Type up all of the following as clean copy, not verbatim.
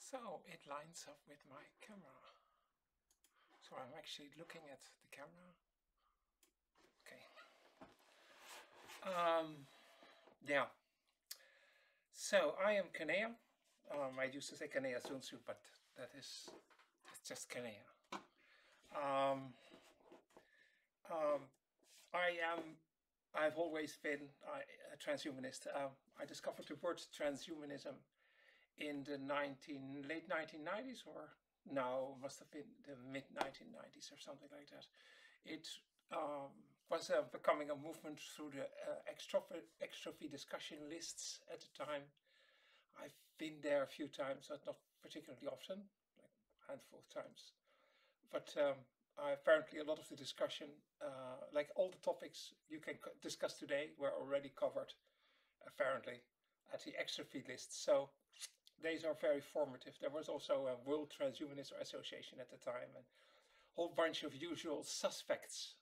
So it lines up with my camera. So I'm actually looking at the camera. Okay. Yeah. So I am Kanea. I used to say Kanea Sunsu, but it's just Kanea. I've always been a transhumanist. I discovered the word transhumanism in the late 1990s, or now must have been the mid 1990s or something like that. It was becoming a movement through the extrophy discussion lists at the time. I've been there a few times, but not particularly often, like a handful of times. But apparently a lot of the discussion, like all the topics you can discuss today, were already covered, apparently, at the extrophy list. So these are very formative. There was also a World Transhumanist Association at the time, and a whole bunch of usual suspects.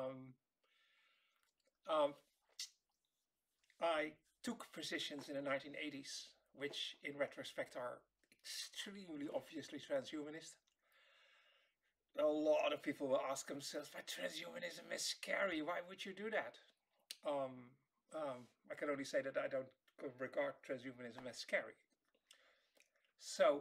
I took positions in the 1980s, which in retrospect are extremely obviously transhumanist. A lot of people will ask themselves, but transhumanism is scary. Why would you do that? I can only say that I don't regard transhumanism as scary. So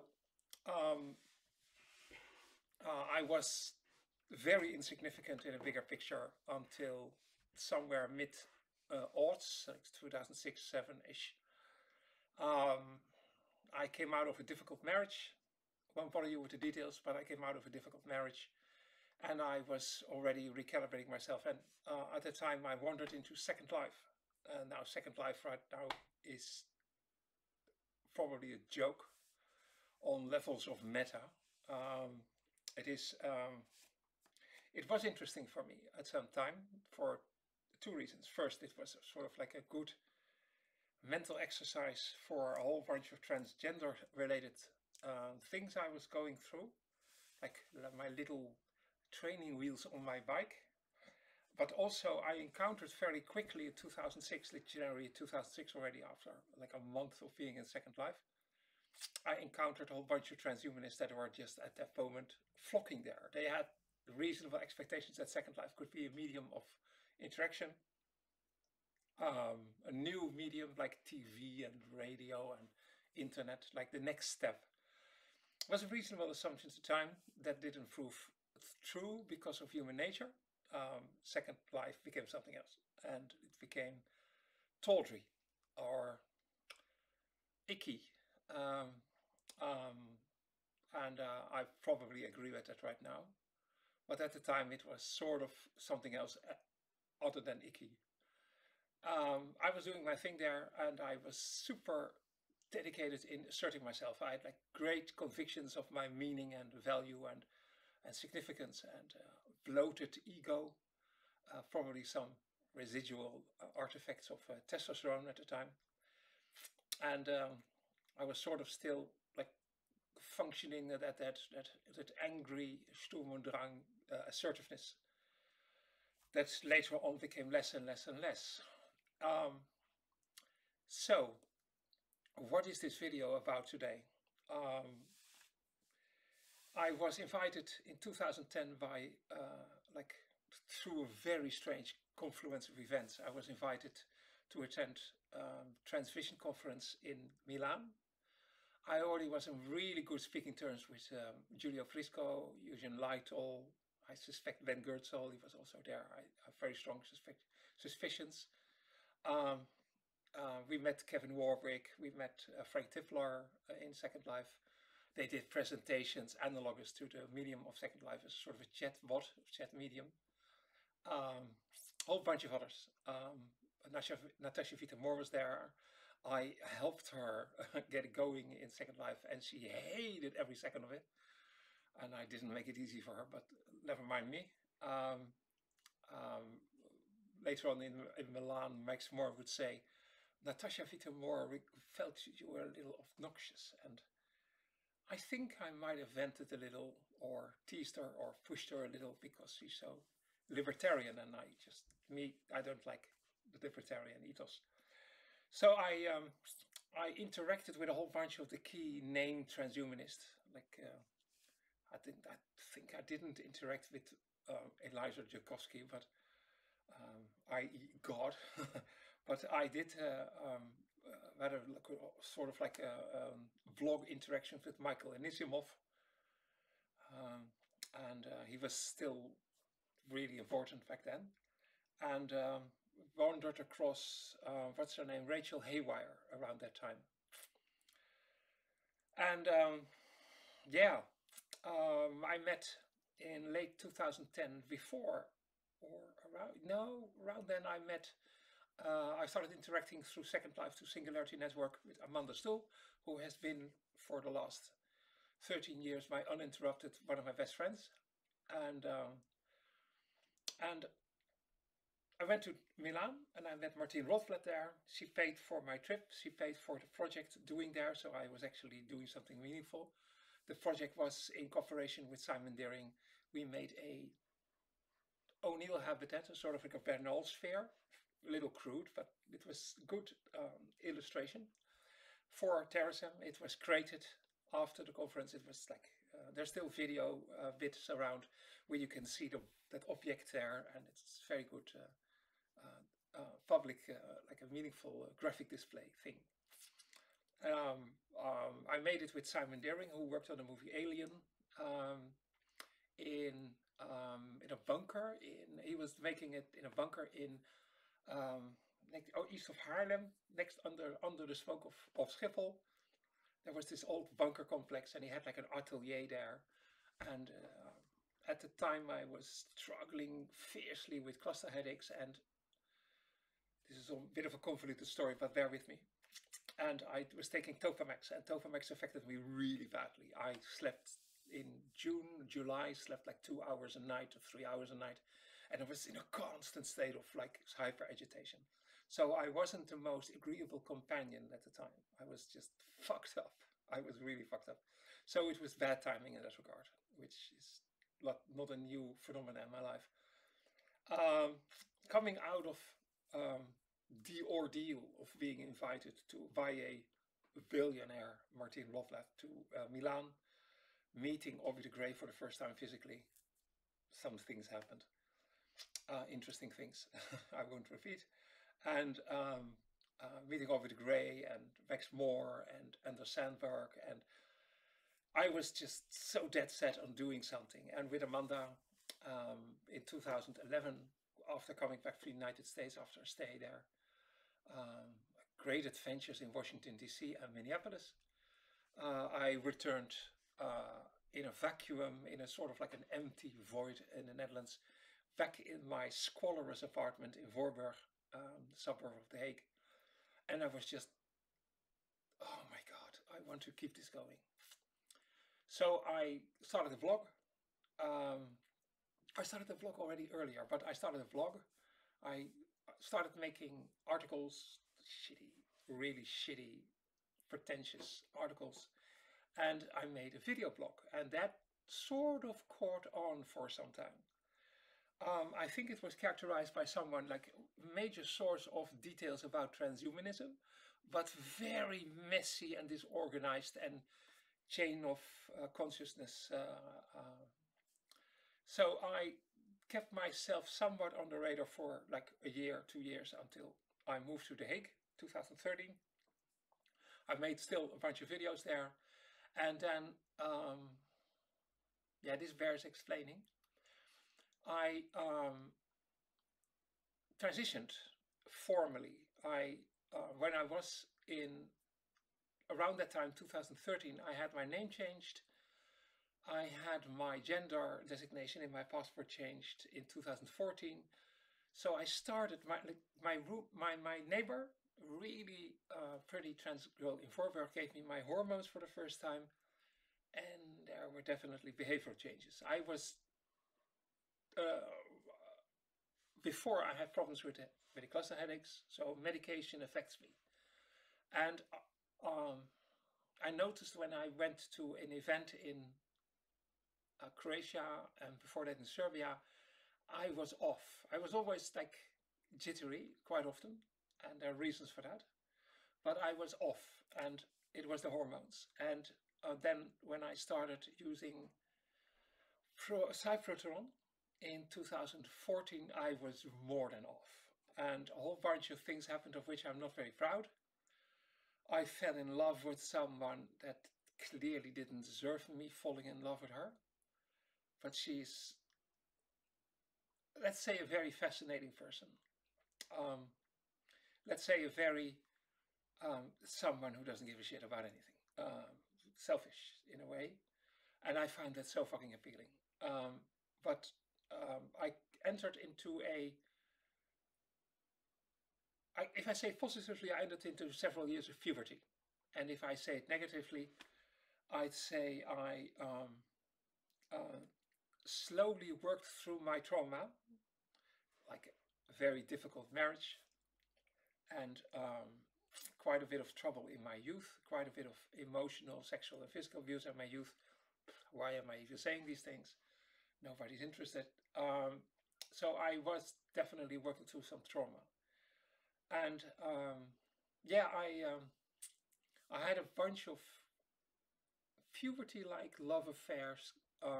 I was very insignificant in a bigger picture until somewhere mid-aughts, like 2006, 7-ish. I came out of a difficult marriage. I won't bother you with the details, but I came out of a difficult marriage and I was already recalibrating myself. And at the time I wandered into Second Life. And now Second Life right now is probably a joke on levels of meta. It was interesting for me at some time for two reasons. First, it was sort of like a good mental exercise for a whole bunch of transgender related things I was going through, like my little training wheels on my bike. But also I encountered very quickly in 2006, like January 2006, already after like a month of being in Second Life, I encountered a whole bunch of transhumanists that were just at that moment flocking there. They had reasonable expectations that Second Life could be a medium of interaction, a new medium like TV and radio and internet, like the next step. It was a reasonable assumption at the time. That didn't prove true because of human nature. Second Life became something else, and it became tawdry or icky. And I probably agree with that right now. But at the time it was sort of something else other than icky. I was doing my thing there and I was super dedicated in asserting myself. I had like great convictions of my meaning and value and significance and bloated ego, probably some residual artifacts of testosterone at the time. And I was sort of still like functioning at that angry Sturm und Drang assertiveness that later on became less and less and less. So what is this video about today? I was invited in 2010 by like through a very strange confluence of events. I was invited to attend Transvision conference in Milan. I already was in really good speaking terms with Judy Alvarez, Eugene Lightoll. I suspect Ben Gertzel, he was also there. I have very strong suspicions. We met Kevin Warwick, we met Frank Tiflar in Second Life. They did presentations analogous to the medium of Second Life as sort of a chat bot, chat medium. A whole bunch of others. Natasha Vita-Moore was there. I helped her get it going in Second Life and she hated every second of it. And I didn't make it easy for her, but never mind me. Later on in Milan, Max Moore would say, Natasha Vita-Moore felt you were a little obnoxious. And I think I might have vented a little or teased her or pushed her a little because she's so libertarian and I don't like the libertarian ethos. So I I interacted with a whole bunch of the key name transhumanists. Like I didn't interact with Eliza Jankowski, but i.e. God, but I did rather sort of like a vlog interactions with Michael Anisimov, um, and he was still really important back then. And wandered across, what's her name, Rachel Haywire around that time. And yeah, I met in late 2010 before, or around, no, around then I met, I started interacting through Second Life to Singularity Network with Amanda Stoll, who has been for the last 13 years my uninterrupted one of my best friends. And I went to Milan and I met Martine Rothblatt there. She paid for my trip. She paid for the project doing there, so I was actually doing something meaningful. The project was in cooperation with Simon Deering. We made a O'Neill habitat, a sort of like a Bernal sphere, a little crude, but it was good illustration for Terrorism. It was created after the conference. It was like, there's still video bits around where you can see that object there, and it's very good public, like a meaningful graphic display thing. I made it with Simon Deering, who worked on the movie Alien, in a bunker. He was making it in a bunker in east of Haarlem, next under the smoke of Schiphol. There was this old bunker complex, and he had like an atelier there. And at the time, I was struggling fiercely with cluster headaches, and this is a bit of a convoluted story, but bear with me. And I was taking Topamax, and Topamax affected me really badly. I slept in July, slept like 2 hours a night or 3 hours a night, and I was in a constant state of like hyper agitation. So I wasn't the most agreeable companion at the time. I was just fucked up. I was really fucked up. So it was bad timing in that regard, which is not a new phenomenon in my life. Coming out of the ordeal of being invited by a billionaire, Martine Rothblatt, to Milan, meeting Obi de Grey for the first time physically. Some things happened, interesting things I won't repeat. And meeting Obi de Grey and Max Moore and Anders Sandberg, and I was just so dead set on doing something. And with Amanda, in 2011, after coming back from the United States after a stay there, great adventures in Washington DC and Minneapolis, I returned in a vacuum, in a sort of like an empty void in the Netherlands, back in my squalorous apartment in Voorburg, the suburb of The Hague. And I was just, oh my God, I want to keep this going. So I started a vlog. I started the vlog already earlier, but I started a vlog. I started making articles, really shitty, pretentious articles. And I made a video blog, and that sort of caught on for some time. I think it was characterized by someone like a major source of details about transhumanism, but very messy and disorganized and chain of consciousness. So I kept myself somewhat on the radar for like a year, 2 years, until I moved to The Hague, 2013. I made still a bunch of videos there. And then, yeah, this bears explaining. I transitioned formally. When I was in, around that time, 2013, I had my name changed. I had my gender designation in my passport changed in 2014. So I started, my neighbor, really pretty trans girl in Voorburg, gave me my hormones for the first time. And there were definitely behavioral changes. I was, before I had problems with the cluster headaches, so medication affects me. And I noticed when I went to an event in Croatia and before that in Serbia, I was off. I was always like jittery quite often, and there are reasons for that. but I was off, and it was the hormones. And then when I started using cyproteron in 2014, I was more than off. And a whole bunch of things happened of which I'm not very proud. I fell in love with someone that clearly didn't deserve me falling in love with her. But she's, let's say, a very fascinating person. Let's say a very, someone who doesn't give a shit about anything. Selfish in a way. And I find that so fucking appealing. But I entered into if I say it positively, I entered into several years of puberty. And if I say it negatively, I'd say I slowly worked through my trauma, like a very difficult marriage, and quite a bit of trouble in my youth, quite a bit of emotional, sexual, and physical abuse in my youth. Why am I even saying these things? Nobody's interested. So I was definitely working through some trauma. And yeah, I had a bunch of puberty-like love affairs,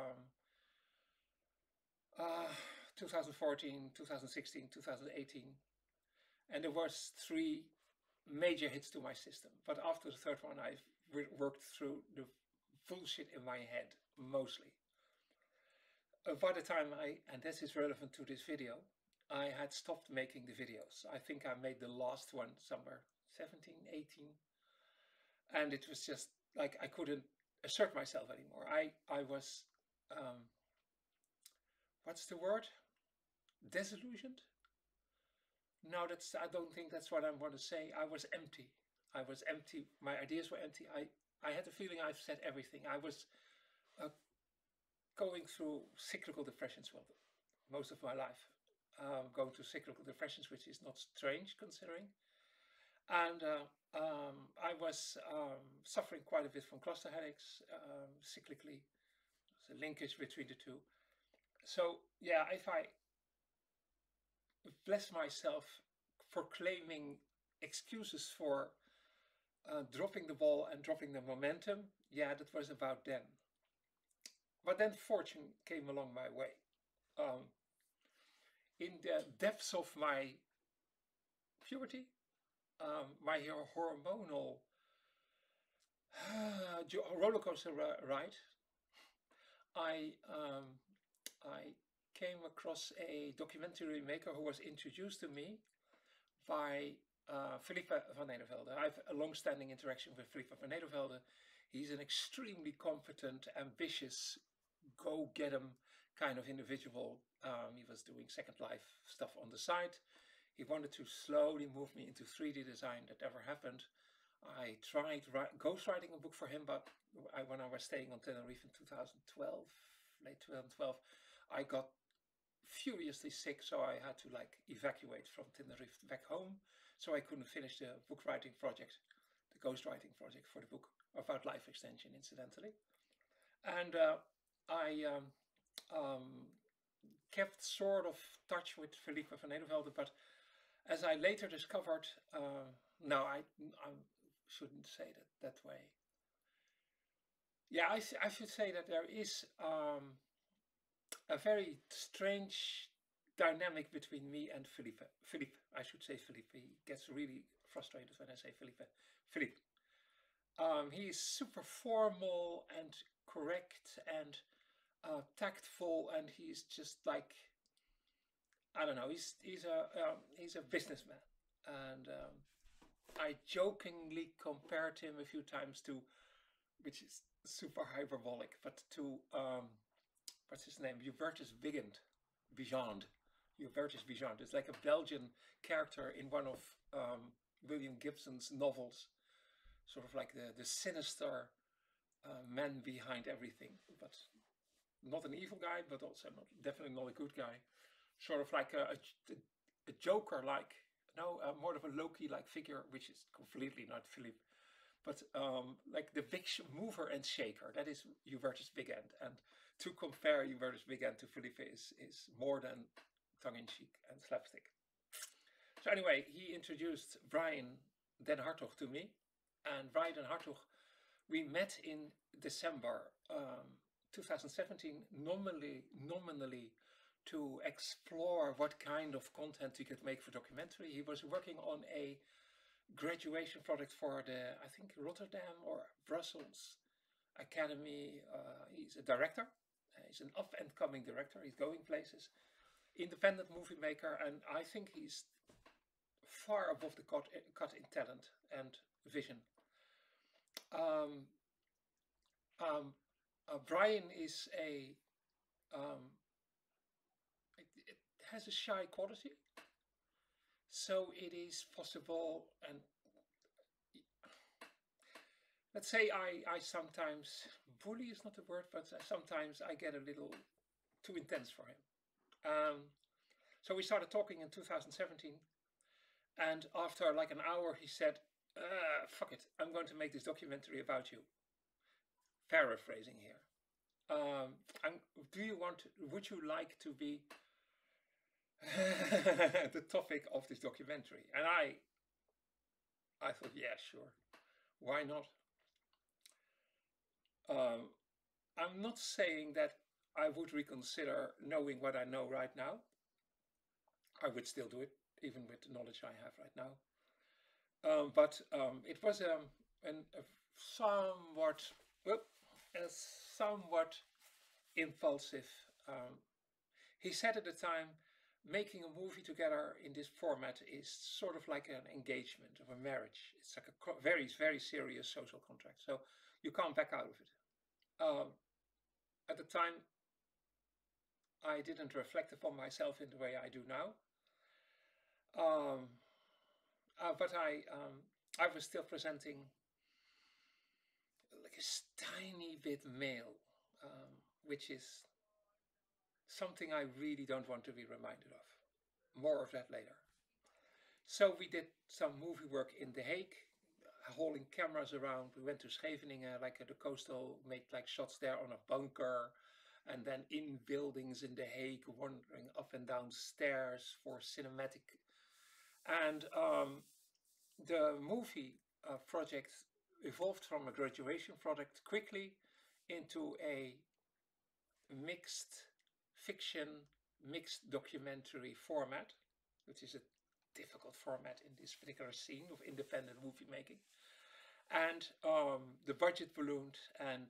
2014, 2016, 2018. And there was 3 major hits to my system. But after the third one, I've worked through the bullshit in my head, mostly. By the time and this is relevant to this video, I had stopped making the videos. I think I made the last one somewhere 17, 18. And it was just like I couldn't assert myself anymore. I was, what's the word? Disillusioned? No, I don't think that's what I want to say. I was empty. I was empty. My ideas were empty. I had the feeling I've said everything. I was going through cyclical depressions most of my life. Going through cyclical depressions, which is not strange considering. And I was suffering quite a bit from cluster headaches, cyclically. There's a linkage between the two. So yeah, if I bless myself for claiming excuses for dropping the ball and dropping the momentum, yeah, that was about then. But then fortune came along my way. In the depths of my puberty, my hormonal roller coaster ride, I came across a documentary maker who was introduced to me by Philippe van Nedervelde. I have a long-standing interaction with Philippe van Nedervelde. He's an extremely competent, ambitious, go-get-em kind of individual. He was doing Second Life stuff on the side. He wanted to slowly move me into 3D design. That never happened. I tried ghostwriting a book for him, but when I was staying on Tenerife in 2012, late 2012, I got furiously sick, so I had to evacuate from Tenerife back home. So I couldn't finish the book writing project, the ghostwriting project for the book about life extension, incidentally. And I kept sort of touch with Philippe van Nedervelde, but as I later discovered, no, I shouldn't say that way. Yeah, I should say that there is a very strange dynamic between me and Philippe. I should say Philippe. He gets really frustrated when I say Philippe. Philippe. He's super formal and correct and tactful, and he's just like, I don't know. He's a businessman, and I jokingly compared him a few times to, which is super hyperbolic, but to what's his name? Hubertus Vigand. Hubertus Vigand. It's like a Belgian character in one of William Gibson's novels, sort of like the sinister man behind everything, but not an evil guy, but also definitely not a good guy. Sort of like a Joker, more of a Loki-like figure, which is completely not Philippe, but like the big mover and shaker. That is Hubertus Vigand, and to compare Hubertus Vigand to Philippe is more than tongue-in-cheek and slapstick. So anyway, he introduced Brian Den Hartog to me. And Brian Den Hartog, we met in December 2017, nominally to explore what kind of content we could make for documentary. He was working on a graduation project for the, I think, Rotterdam or Brussels Academy. He's a director. He's an up and coming director. He's going places. Independent movie maker, and I think he's far above the cut in talent and vision. Brian is it has a shy quality, so it is possible, and let's say I sometimes, bully is not a word, but sometimes I get a little too intense for him. So we started talking in 2017, and after like an hour he said, fuck it, I'm going to make this documentary about you. Paraphrasing here. Would you like to be the topic of this documentary? And I thought, yeah, sure, why not? I'm not saying that I would reconsider knowing what I know right now. I would still do it, even with the knowledge I have right now. But it was a somewhat impulsive. He said at the time, making a movie together in this format is sort of like an engagement of a marriage. It's like a very, very serious social contract. So you can't back out of it. At the time, I didn't reflect upon myself in the way I do now. But I was still presenting like a tiny bit male, which is something I really don't want to be reminded of. More of that later. So we did some movie work in The Hague, hauling cameras around. We went to Scheveningen, like at the coastal, made like shots there on a bunker, and then in buildings in The Hague, wandering up and down stairs for cinematic. And the movie project evolved from a graduation project quickly into a mixed fiction, mixed documentary format, which is a difficult format in this particular scene of independent movie making. And the budget ballooned, and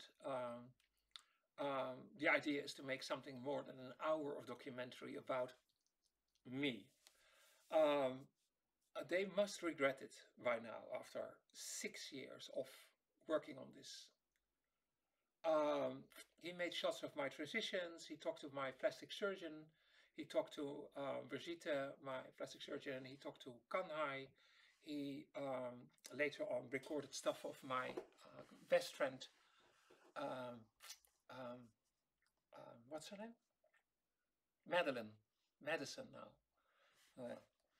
the idea is to make something more than an hour of documentary about me. They must regret it by now, after 6 years of working on this. He made shots of my transitions. He talked to my plastic surgeon. He talked to Brigitte, my plastic surgeon. He talked to Kanhai. He later on recorded stuff of my best friend. What's her name? Madison now.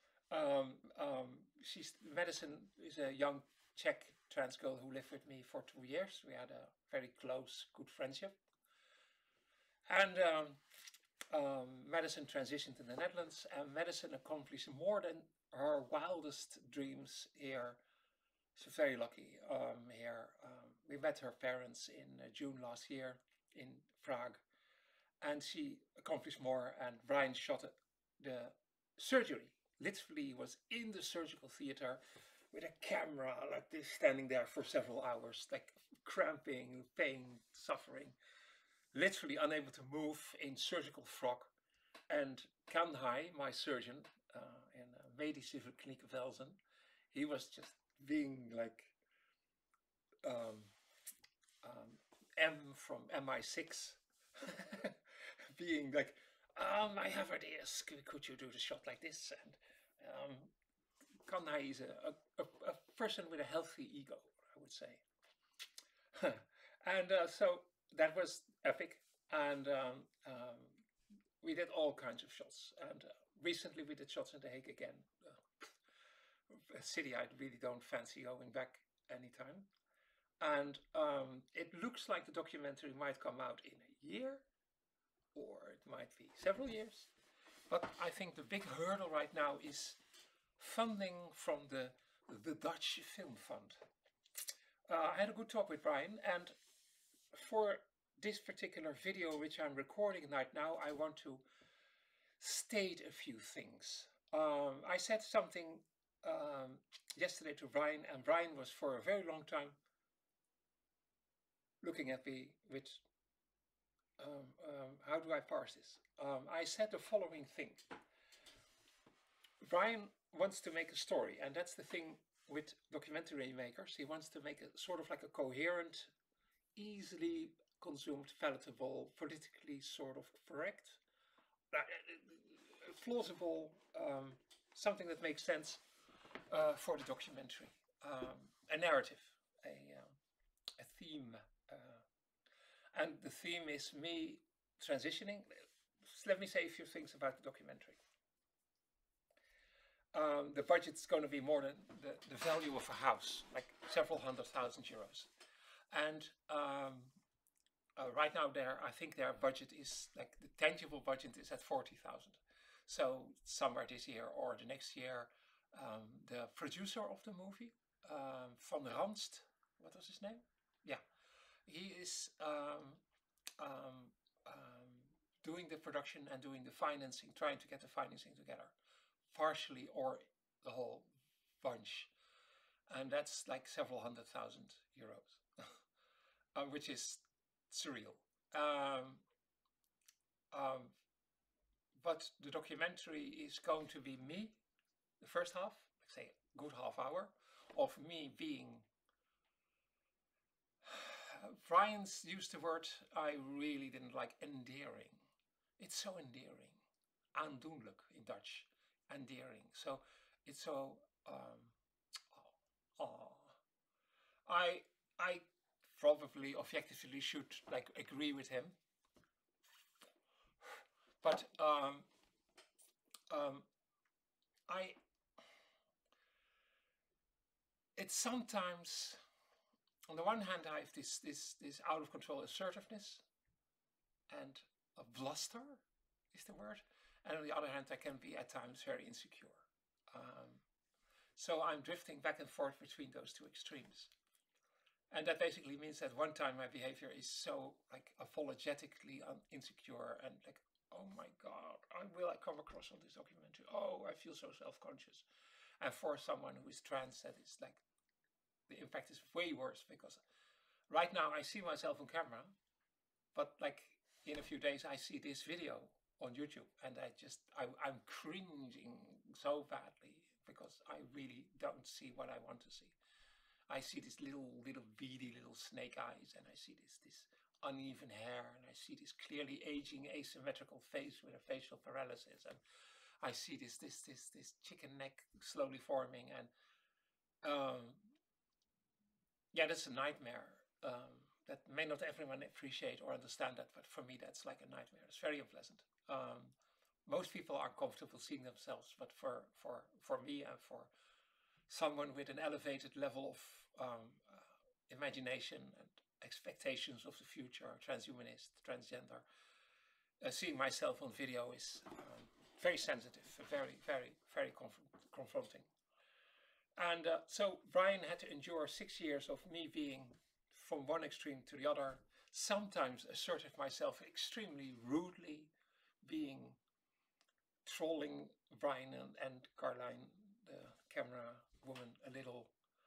Madison is a young Czech trans girl who lived with me for 2 years. We had a very close, good friendship. And Madison transitioned in the Netherlands, and Madison accomplished more than her wildest dreams here. She's very lucky here. We met her parents in June last year in Prague, and she accomplished more. And Brian shot the surgery. Literally, he was in the surgical theater with a camera like this, standing there for several hours, like cramping, pain, suffering, literally unable to move in surgical frock. And Kanhai, my surgeon in Medische Kliniek Velzen, he was just being like M from MI6, being like, I have ideas, could you do the shot like this? And Kanhai is a person with a healthy ego, I would say. And so that was epic, and we did all kinds of shots. And recently we did shots in The Hague again, a city I really don't fancy going back anytime. And it looks like the documentary might come out in a year, or it might be several years. But I think the big hurdle right now is funding from the the Dutch Film Fund. I had a good talk with Brian, and for this particular video which I'm recording right now, I want to state a few things. I said something yesterday to Brian, and Brian was for a very long time looking at me with, how do I parse this? I said the following thing. Brian wants to make a story, and that's the thing with documentary makers. He wants to make a sort of like a coherent, easily consumed, palatable, politically sort of correct, plausible, something that makes sense for the documentary, a narrative, a theme, and the theme is me transitioning. Let me say a few things about the documentary. The budget's going to be more than the value of a house, like several €100,000. And right now I think their budget is, like the tangible budget is at 40,000. So somewhere this year or the next year, the producer of the movie, Van Ranst, what was his name? Yeah, he is doing the production and doing the financing, trying to get the financing together, partially or the whole bunch, and that's like several €100,000, which is surreal. But the documentary is going to be me, the first half, let's say a good half hour, of me being, Brian's used the word I really didn't like, endearing. It's so endearing. Aandoenlijk in Dutch. Endearing. So it's so I probably objectively should like agree with him, but it's sometimes, on the one hand, I have this out of control assertiveness and a bluster is the word, and on the other hand, I can be at times very insecure. So I'm drifting back and forth between those two extremes. And that basically means that one time my behavior is so like apologetically insecure and like, oh my God, will I come across on this documentary? Oh, I feel so self-conscious. And for someone who is trans, that is like, the impact is way worse, because right now I see myself on camera, but like in a few days I see this video on YouTube and I'm cringing so badly because I really don't see what I want to see. I see this little beady little snake eyes, and I see this uneven hair, and I see this clearly aging asymmetrical face with a facial paralysis, and I see this chicken neck slowly forming, and yeah, that's a nightmare. That may not everyone appreciate or understand that, but for me that's like a nightmare. It's very unpleasant. Most people are comfortable seeing themselves, but for me and for someone with an elevated level of imagination and expectations of the future, transhumanist, transgender, seeing myself on video is very sensitive, very confronting. And so Brian had to endure 6 years of me being from one extreme to the other, sometimes assertive myself extremely rudely, being trolling Brian and Caroline, the camera woman, a little.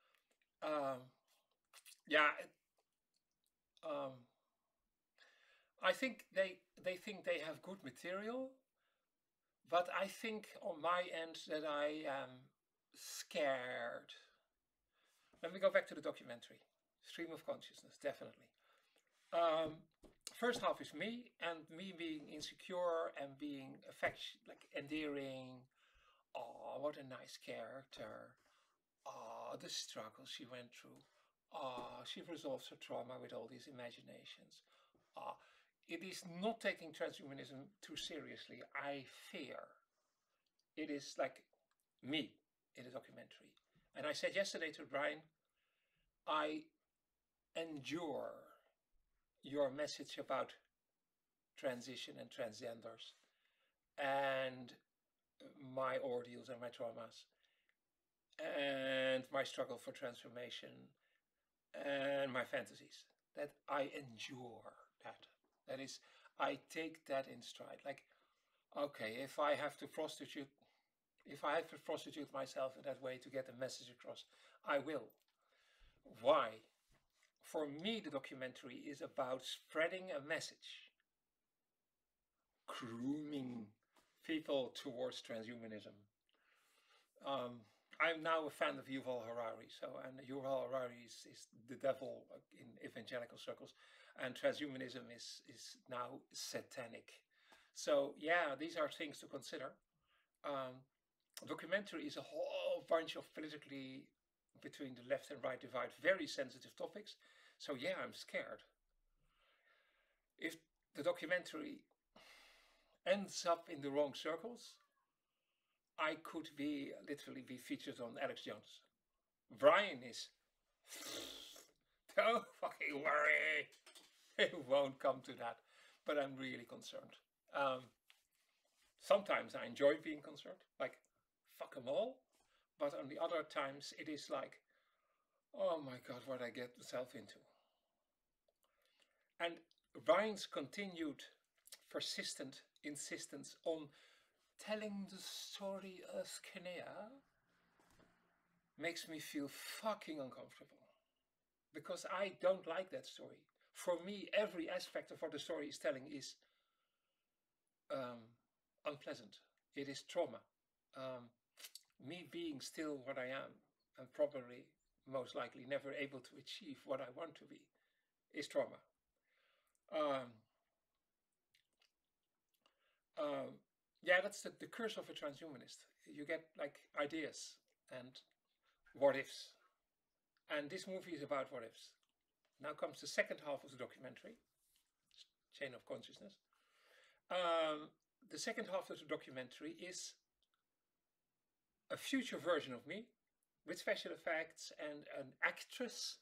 I think they think they have good material, but I think on my end that I am scared. Let me go back to the documentary. Stream of consciousness, definitely. First half is me, and me being insecure and being like endearing. Oh, what a nice character. Oh, the struggle she went through. Oh, she resolves her trauma with all these imaginations. It is not taking transhumanism too seriously, I fear. It is like me in the documentary. And I said yesterday to Brian, I endure your message about transition and transgenders and my ordeals and my traumas. and my struggle for transformation and my fantasies. That I endure that. That is, I take that in stride. Like, okay, if I have to prostitute myself in that way to get a message across, I will. Why? For me, the documentary is about spreading a message, grooming people towards transhumanism. I'm now a fan of Yuval Harari, and Yuval Harari is the devil in evangelical circles, and transhumanism is now satanic. So yeah, these are things to consider. Um, Documentary is a whole bunch of politically between the left and right divide, very sensitive topics. So yeah, I'm scared. If the documentary ends up in the wrong circles, I could literally be featured on Alex Jones. Brian is, don't fucking worry, it won't come to that. But I'm really concerned. Sometimes I enjoy being concerned, like fuck them all. But on the other times, it is like, oh my god, what I get myself into. And Brian's continued persistent insistence on telling the story of Kinea makes me feel fucking uncomfortable. Because I don't like that story. For me, every aspect of what the story is telling is unpleasant. It is trauma. Me being still what I am, and probably most likely never able to achieve what I want to be, is trauma. Yeah, that's the curse of a transhumanist. You get like ideas and what ifs. And this movie is about what ifs. Now comes the second half of the documentary, Chain of Consciousness. The second half of the documentary is a future version of me with special effects and an actress,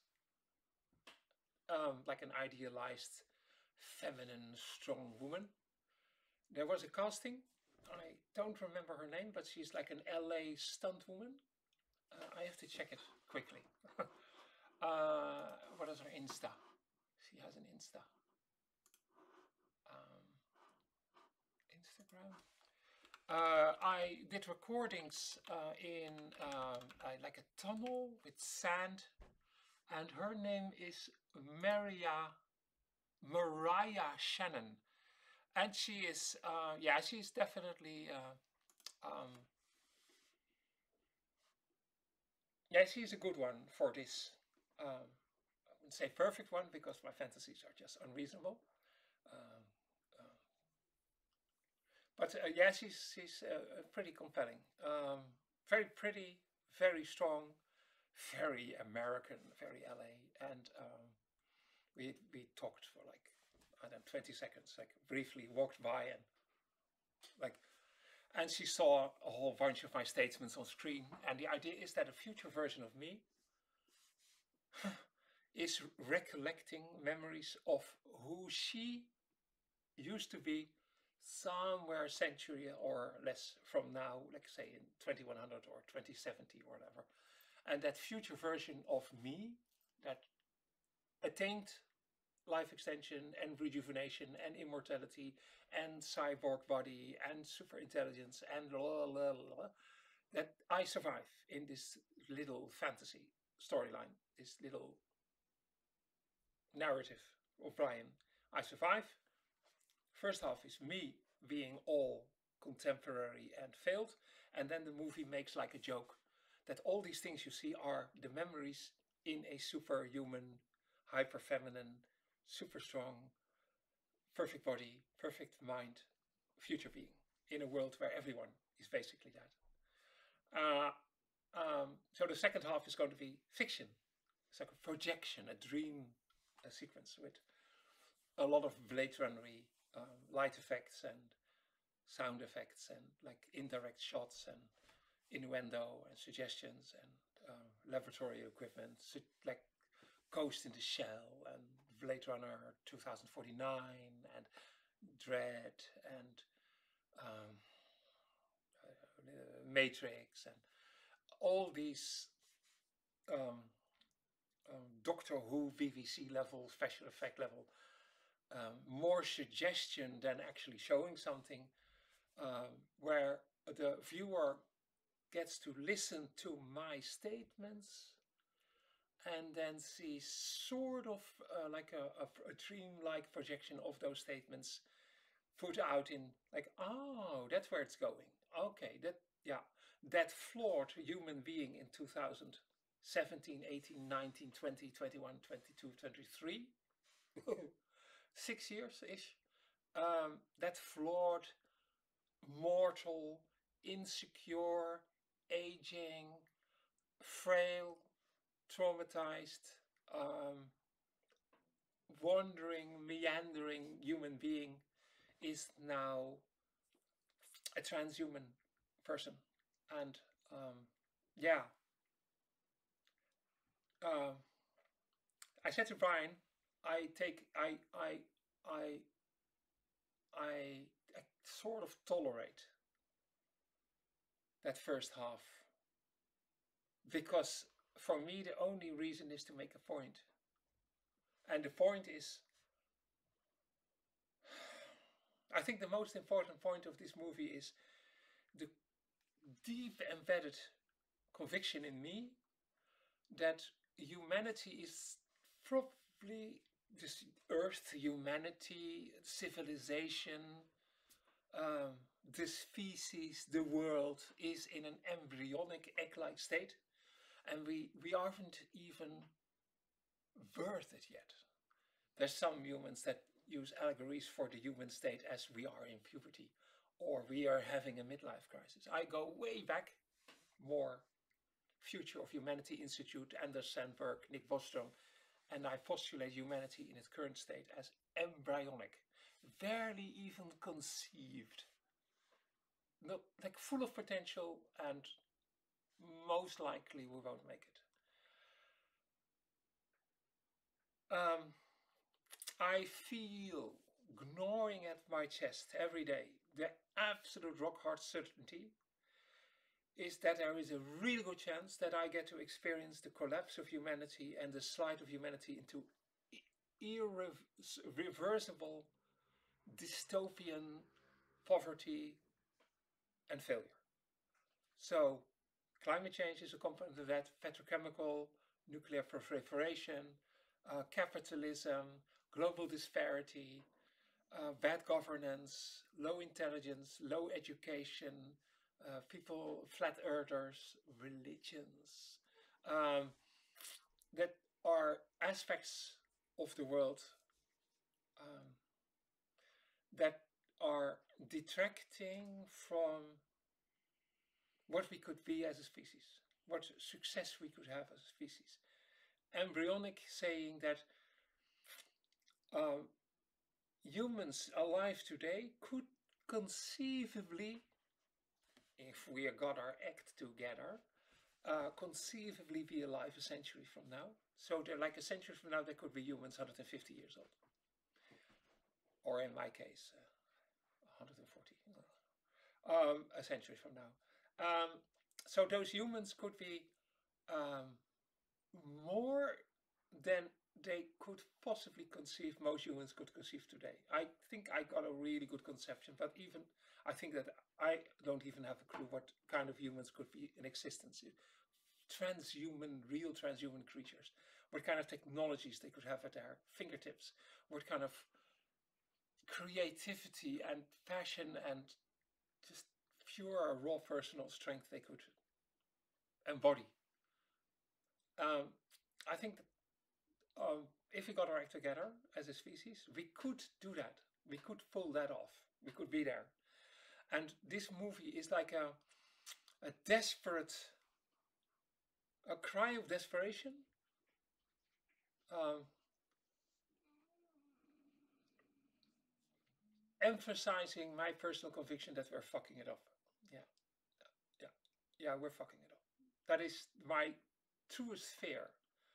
like an idealized, feminine, strong woman. There was a casting. I don't remember her name, but she's like an LA stunt woman. I have to check it quickly. What is her Insta? She has an Insta. Instagram. I did recordings in like a tunnel with sand, and her name is Mariah Shannon, and she is yeah, she's definitely yeah, she's a good one for this. I wouldn't say perfect one because my fantasies are just unreasonable. But yeah, she's pretty compelling. Very pretty, very strong, very American, very LA. And we talked for like, I don't know, 20 seconds, like briefly walked by and like, and she saw a whole bunch of my statements on screen. And the idea is that a future version of me is recollecting memories of who she used to be somewhere a century or less from now, let's say in 2100 or 2070 or whatever. And that future version of me that attained life extension and rejuvenation and immortality and cyborg body and super intelligence and blah, blah, blah, that I survive in this little fantasy storyline, this little narrative of Brian. I survive. First half is me being all contemporary and failed, and then the movie makes like a joke that all these things you see are the memories in a superhuman, hyper feminine, super strong, perfect body, perfect mind, future being in a world where everyone is basically that. So the second half is going to be fiction. It's like a projection, a dream, a sequence with a lot of Blade Runner-y light effects and sound effects and like indirect shots and innuendo and suggestions and laboratory equipment, like Ghost in the Shell and Blade Runner 2049 and Dread and Matrix and all these um, Doctor Who BBC level, special effect level, more suggestion than actually showing something, where the viewer gets to listen to my statements and then see sort of like a dream-like projection of those statements put out in like, oh, that's where it's going. Okay, that flawed human being in 2017, 18, 19, 20, 21, 22, 23, 6 years-ish, that flawed, mortal, insecure, aging, frail, traumatized, wandering, meandering human being is now a transhuman person. And yeah, I said to Brian, I sort of tolerate that first half, because for me the only reason is to make a point. And the point is, I think the most important point of this movie is the deep embedded conviction in me that humanity is probably this Earth, humanity, civilization, the species, the world is in an embryonic egg-like state, and we aren't even birthed yet. There's some humans that use allegories for the human state as we are in puberty, or we are having a midlife crisis. I go way back, more Future of Humanity Institute, Anders Sandberg, Nick Bostrom, and I postulate humanity in its current state as embryonic, barely even conceived, not like full of potential, and most likely we won't make it. I feel gnawing at my chest every day the absolute rock hard certainty is that there is a really good chance that I get to experience the collapse of humanity and the slide of humanity into irreversible dystopian poverty and failure. So climate change is a component of that, petrochemical, nuclear proliferation, capitalism, global disparity, bad governance, low intelligence, low education, people, flat earthers, religions, that are aspects of the world that are detracting from what we could be as a species, what success we could have as a species. Embryonic, saying that humans alive today could conceivably, if we got our act together, conceivably be alive a century from now. So they're like a century from now, there could be humans 150 years old. Or in my case, 140. A century from now. So those humans could be more than they could possibly conceive, most humans could conceive today. I think I got a really good conception, but even I think that I don't even have a clue what kind of humans could be in existence. Transhuman, real transhuman creatures. What kind of technologies they could have at their fingertips. What kind of creativity and passion and just pure raw personal strength they could embody. I think that if we got our act together as a species, we could do that. We could pull that off. We could be there. And this movie is like a desperate, a cry of desperation. Emphasizing my personal conviction that we're fucking it up. Yeah, we're fucking it up. That is my truest fear.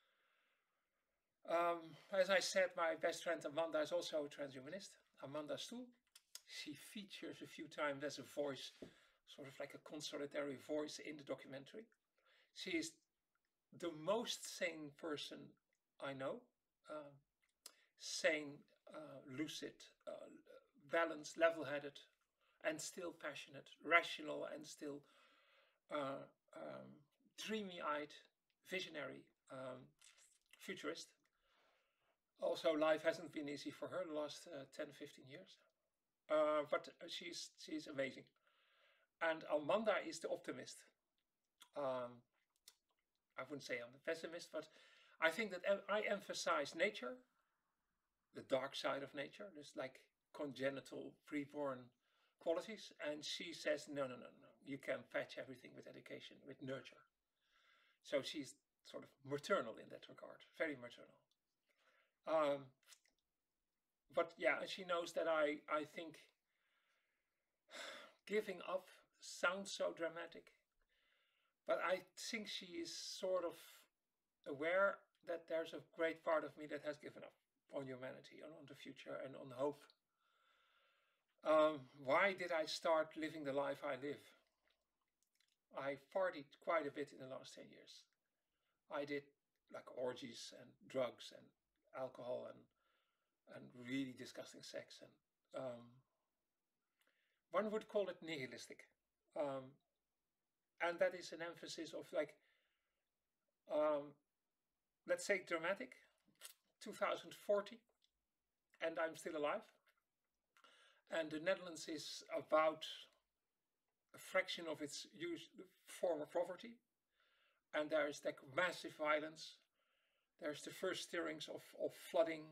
As I said, my best friend Amanda is also a transhumanist. Amanda Stoel. She features a few times as a voice, sort of like a consolatory voice in the documentary. She is the most sane person I know. Uh, Sane, lucid, balanced, level-headed, and still passionate, rational, and still uh, um, dreamy-eyed, visionary, futurist. Also, life hasn't been easy for her the last 10, 15 years. But she's amazing. And Amanda is the optimist. Um, I wouldn't say I'm the pessimist, but I think that I emphasize nature, the dark side of nature. There's like congenital, preborn qualities. And she says, no, no, no, no. You can patch everything with education, with nurture. So she's sort of maternal in that regard, very maternal. Um, but yeah, she knows that I think giving up sounds so dramatic, but I think she is sort of aware that there's a great part of me that has given up on humanity and on the future and on hope. Why did I start living the life I live? I partied quite a bit in the last 10 years. I did like orgies and drugs and alcohol and really disgusting sex. And one would call it nihilistic. Um, and that is an emphasis of like, um, let's say dramatic, 2040, and I'm still alive. And the Netherlands is about a fraction of its former poverty. And there is like massive violence. There's the first stirrings of flooding.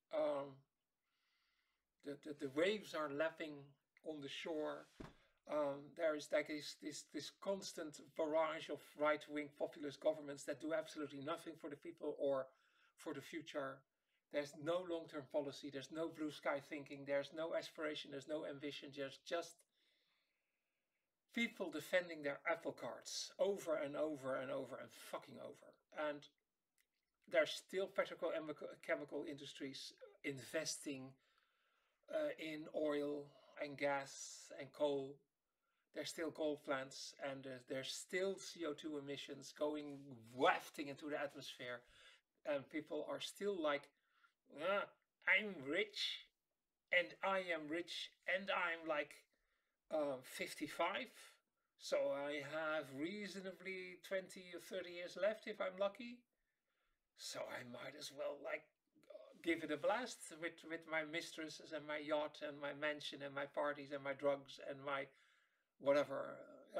The waves are lapping on the shore. There is like this constant barrage of right-wing populist governments that do absolutely nothing for the people or for the future. There's no long-term policy. There's no blue sky thinking. There's no aspiration. There's no ambition. There's just people defending their apple carts over and over and over and fucking over. And there's still petrochemical industries investing in oil and gas and coal. There's still coal plants, and there's still CO2 emissions going wafting into the atmosphere. And people are still like, I'm rich, and I am rich, and I'm like 55. So I have reasonably 20 or 30 years left if I'm lucky. So I might as well like give it a blast with my mistresses and my yacht and my mansion and my parties and my drugs and my whatever.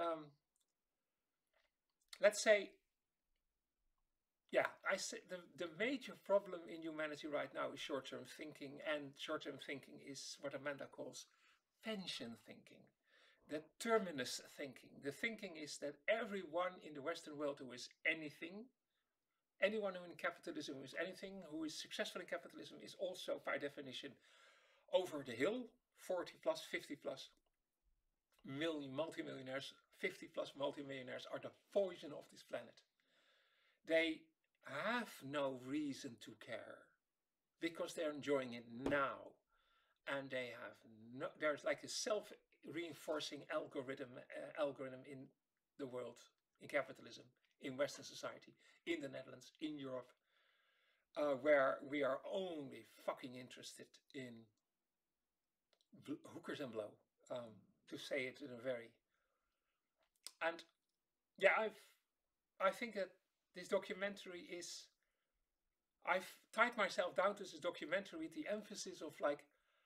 Let's say, yeah, I say the major problem in humanity right now is short-term thinking, and short-term thinking is what Amanda calls pension thinking. The terminus thinking. The thinking is that everyone in the Western world who is anything, anyone who in capitalism is anything, who is successful in capitalism is also by definition over the hill. 40 plus, 50 plus multimillionaires, 50 plus multimillionaires are the poison of this planet. They have no reason to care because they're enjoying it now, and they have no. There's like a self-reinforcing algorithm in the world, in capitalism, in Western society, in the Netherlands, in Europe, where we are only fucking interested in hookers and blow, to say it in a very. And yeah, I think that this documentary is. I've tied myself down to this documentary with the emphasis of like,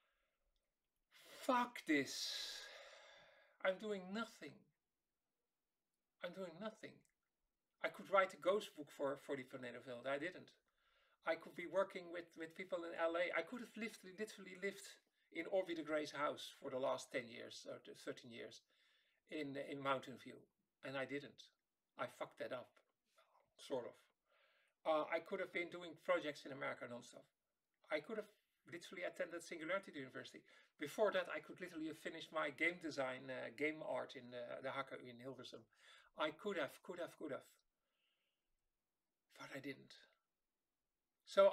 fuck this. I'm doing nothing. I'm doing nothing. I could write a ghost book for the Tornado Field. I didn't. I could be working with people in LA. I could have literally lived in Orby de Grey's house for the last 10 years or 13 years in Mountain View. And I didn't. I fucked that up, sort of. I could have been doing projects in America non-stop. I could have literally attended Singularity University. Before that, I could literally have finished my game design, game art in the HKU in Hilversum. I could have. But I didn't. So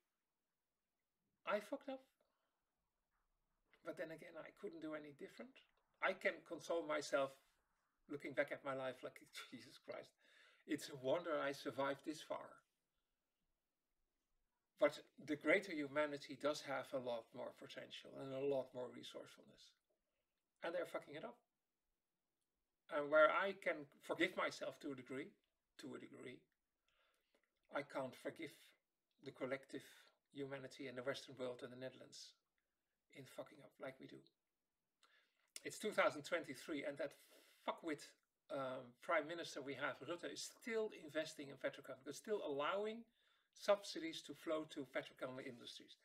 I fucked up. But then again, I couldn't do any different. I can console myself looking back at my life like, Jesus Christ. It's a wonder I survived this far. But the greater humanity does have a lot more potential and a lot more resourcefulness. And they're fucking it up. And where I can forgive myself to a degree, I can't forgive the collective humanity in the Western world and the Netherlands in fucking up like we do. It's 2023 and that fuckwit Prime Minister we have, Rutte, is still investing in petrochemicals, still allowing subsidies to flow to petrochemical industries.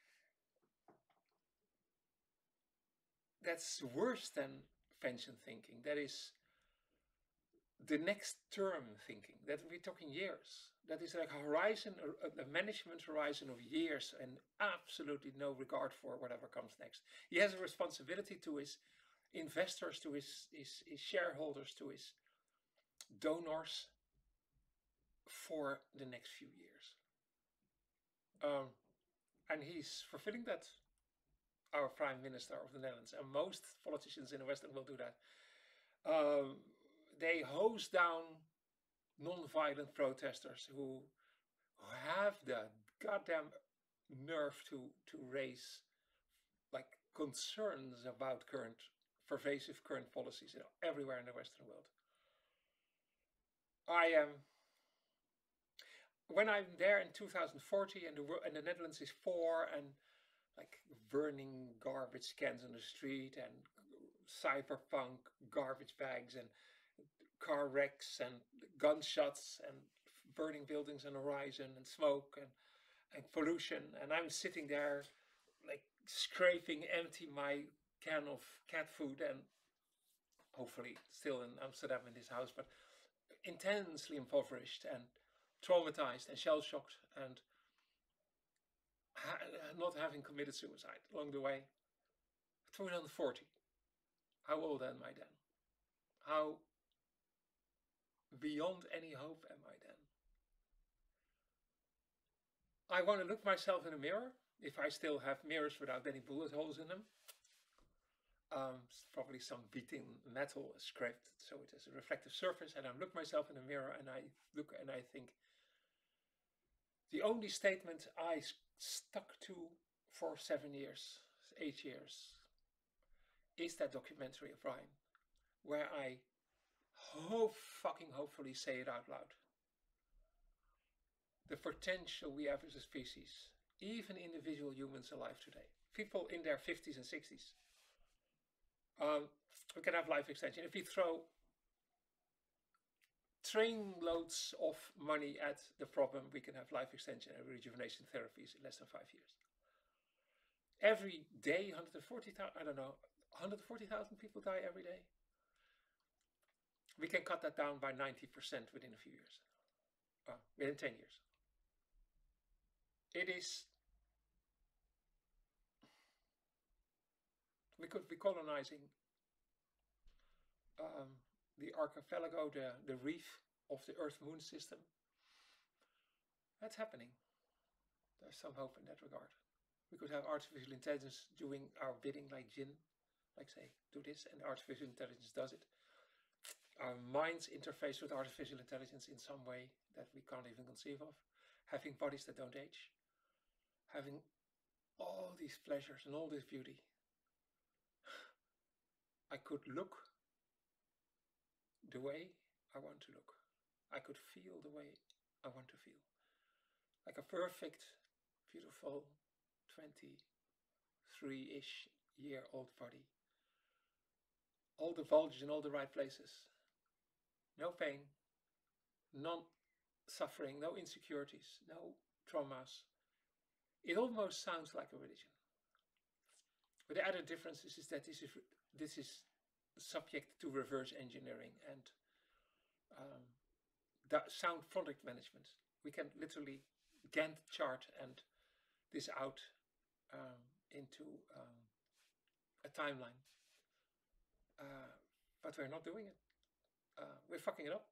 That's worse than pension thinking. That is the next term thinking. That we're talking years. That is like a horizon, a management horizon of years, and absolutely no regard for whatever comes next. He has a responsibility to his investors, to his shareholders, to his donors for the next few years. And he's fulfilling that, our Prime Minister of the Netherlands, and most politicians in the Western will do that. They hose down non-violent protesters who have the goddamn nerve to raise like concerns about pervasive current policies everywhere in the Western world. When I'm there in 2040 and the Netherlands is poor and like burning garbage cans on the street and cyberpunk garbage bags and car wrecks and gunshots and burning buildings on the horizon and smoke and pollution, and I'm sitting there like scraping empty my can of cat food and hopefully still in Amsterdam in this house, but intensely impoverished and traumatized and shell-shocked and not having committed suicide along the way. 2040. How old am I then? How beyond any hope am I then? I want to look myself in a mirror, if I still have mirrors without any bullet holes in them. Probably some beating metal scraped so it has a reflective surface, and I look myself in the mirror and I look and I think, the only statement I stuck to for 7 years, 8 years, is that documentary of Ryan, where I hopefully say it out loud. The potential we have as a species, even individual humans alive today, people in their 50s and 60s, we can have life extension. If we throw train loads of money at the problem, we can have life extension and rejuvenation therapies in less than 5 years. Every day, 140,000, I don't know, 140,000 people die every day. We can cut that down by 90% within a few years, within 10 years. It is, we could be colonizing the archipelago, the reef of the Earth-Moon system. That's happening. There's some hope in that regard. We could have artificial intelligence doing our bidding like Jinn, like say, do this, and artificial intelligence does it. Our minds interface with artificial intelligence in some way that we can't even conceive of. Having bodies that don't age. Having all these pleasures and all this beauty. I could look the way I want to look. I could feel the way I want to feel. Like a perfect, beautiful 23-ish year old body. All the bulges in all the right places. No pain, no suffering, no insecurities, no traumas. It almost sounds like a religion. But the other difference is that this is subject to reverse engineering and sound product management. We can literally Gantt chart and this out into a timeline. But we're not doing it. We're fucking it up.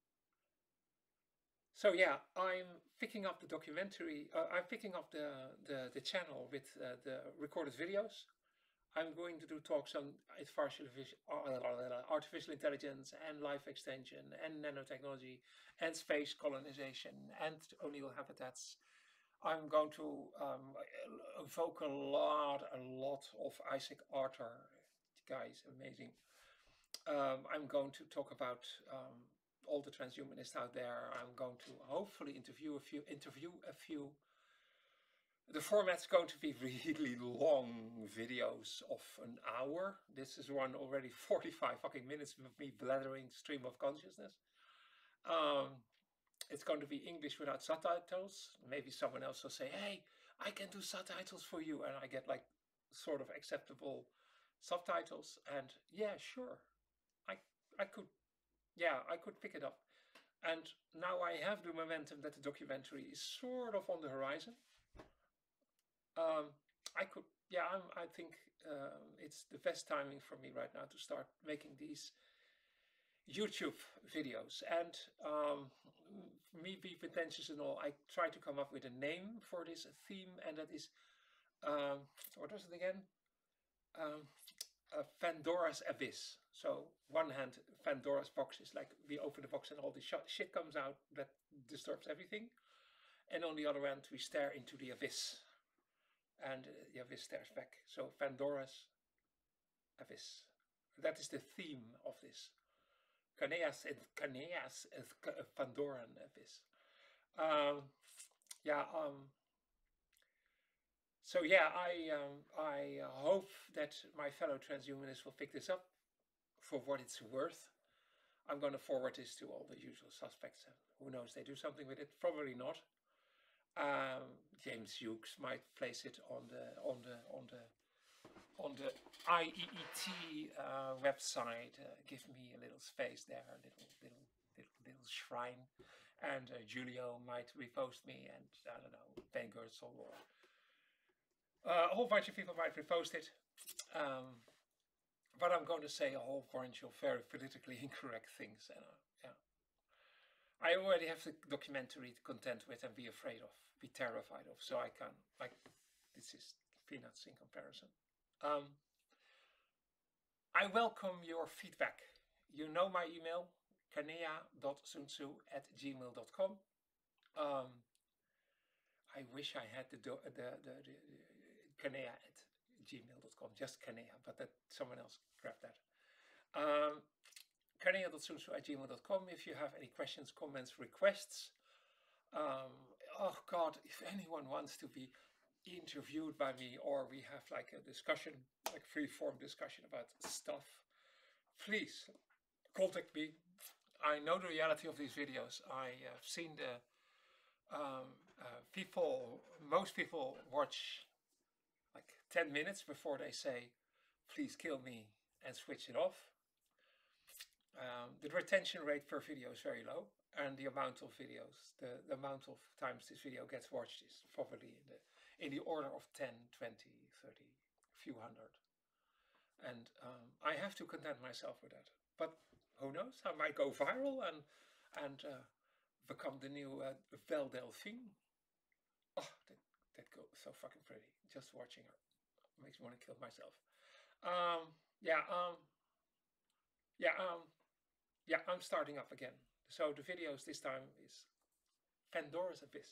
So yeah, I'm picking up the documentary. I'm picking up the channel with the recorded videos. I'm going to do talks on artificial intelligence and life extension and nanotechnology and space colonization and O'Neill habitats. I'm going to evoke a lot of Isaac Arthur. The guy is amazing. I'm going to talk about all the transhumanists out there. I'm going to hopefully interview a few. The format's going to be really long videos of an hour. This is one already 45 fucking minutes of me blathering stream of consciousness. It's going to be English without subtitles. Maybe someone else will say, hey, I can do subtitles for you. And I get like sort of acceptable subtitles. And yeah, sure. I could pick it up. And now I have the momentum that the documentary is sort of on the horizon. I think it's the best timing for me right now to start making these YouTube videos. And me be pretentious and all, I try to come up with a name for this theme, and that is, what was it again? Pandora's Abyss. So one hand, Pandora's box is like we open the box and all the shit comes out that disturbs everything. And on the other hand, we stare into the abyss. And the abyss stares back. So Pandora's Abyss. That is the theme of this. Caneas Pandoran Abyss. So yeah, I hope that my fellow transhumanists will pick this up for what it's worth. I'm going to forward this to all the usual suspects. Who knows, they do something with it? Probably not. James Hughes might place it on the IEET website. Give me a little space there, a little shrine. And Julio might repost me, and I don't know, Ben Gertzel or a whole bunch of people might repost it. But I'm going to say a whole bunch of very politically incorrect things. And, I already have the documentary to contend with and be afraid of, be terrified of. So I can, like, this is peanuts in comparison. I welcome your feedback. You know my email, kanea.sunsu@gmail.com. I wish I had the kanea@gmail.com, just kanea, but that someone else grabbed that. Kanea.sunsu@gmail.com if you have any questions, comments, requests. Oh God, if anyone wants to be interviewed by me, or we have like a discussion, like free-form discussion about stuff, please contact me. I know the reality of these videos. I have seen the most people watch like 10 minutes before they say, please kill me, and switch it off. The retention rate per video is very low, and the amount of videos, the amount of times this video gets watched is probably in the order of 10, 20, 30, a few hundred. And I have to content myself with that. But who knows? I might go viral and become the new Val Delphine. Oh, that girl is so fucking pretty. Just watching her makes me want to kill myself. I'm starting up again. So the videos this time is Pandora's Abyss.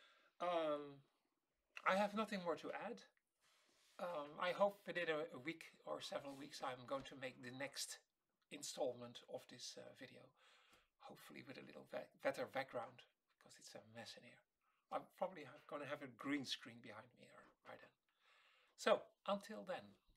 I have nothing more to add. I hope within a week or several weeks I'm going to make the next installment of this video. Hopefully with a little better background, because it's a mess in here. I'm probably going to have a green screen behind me by then. So until then.